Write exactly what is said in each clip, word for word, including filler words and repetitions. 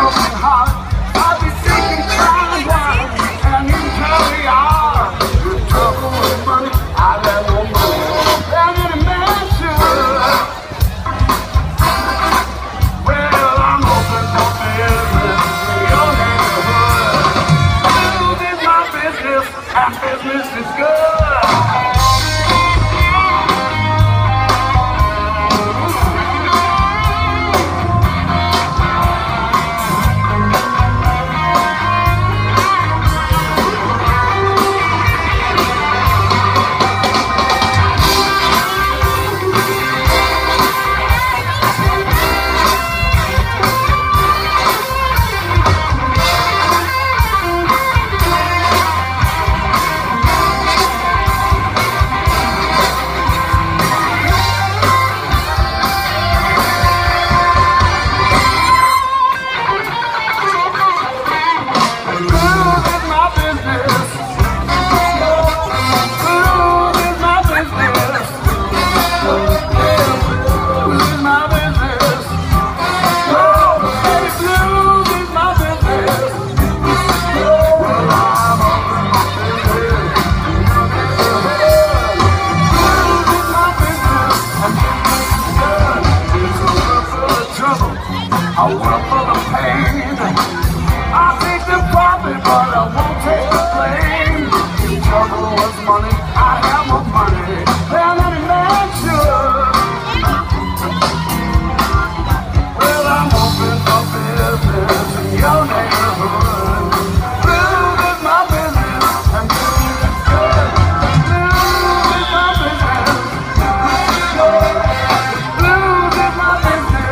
broken heart. I'll be drinking fine wine, and you tell me are. You're trouble with money, I let no more than any man should. Well, I'm open for business in your neighborhood. Food is my business, and business is good. I work for the pain. I take the profit, but I won't take the blame. The trouble was money. I have more money than any man should. Well, I'm open for business in your neighborhood. Food is my business, and food is good. Food is my business. Food is my business.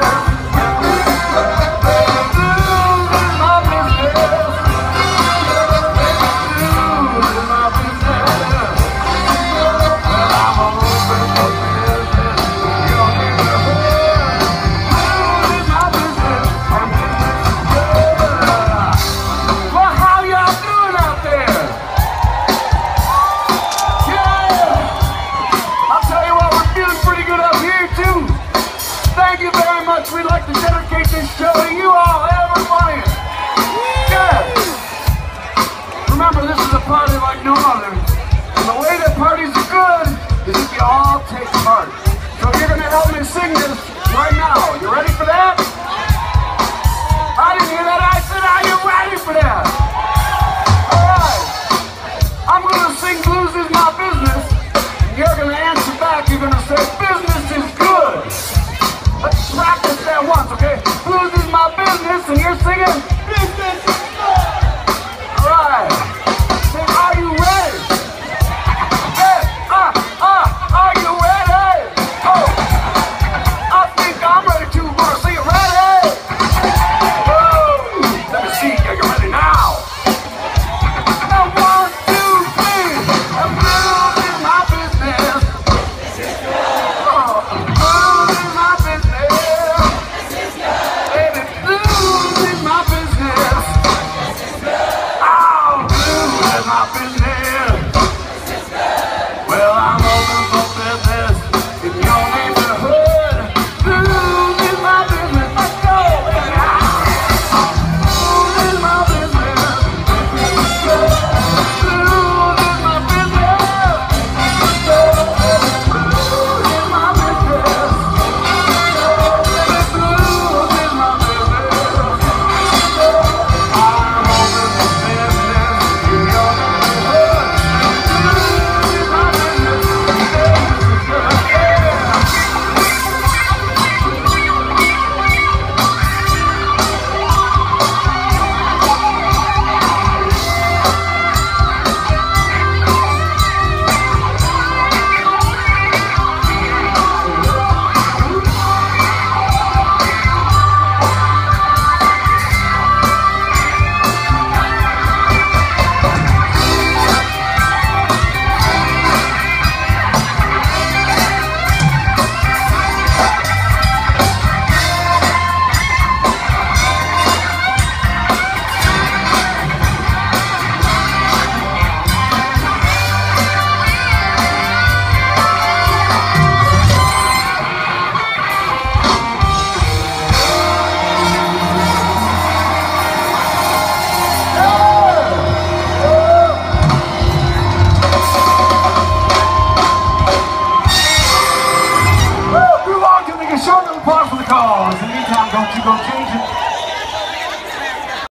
We'd like to dedicate this show to you all, everybody. Yeah. Remember, this is a party like no other. And the way that parties are good is if you all take part. So you're going to help me sing this right now. You ready for that? I didn't hear that. I said, are you ready for that? All right. I'm going to sing Blues Is My Business. And you're going to answer back. You're going to say, business is good. Let's practice that once, okay? Blues is my business, and you're singing business is good. All right. Say, are you ready? Hey, ah, ah, are you ready? Oh, I think I'm ready to. Wanna see it ready? Whoa, let me see. Are you ready now? Now, one, two, three. And blues is my business. Oh, blues is my business. Baby, blues is my business. applause for the cause. In the meantime, don't you go changing.